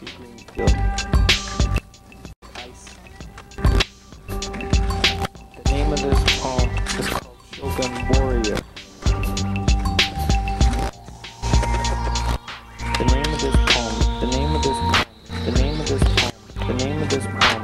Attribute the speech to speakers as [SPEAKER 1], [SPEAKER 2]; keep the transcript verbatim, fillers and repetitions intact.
[SPEAKER 1] Timothy Greenfield. Ice. The name of this poem is called Shogun Warrior. The name of this poem, the name of this poem, the name of this poem, the name of this poem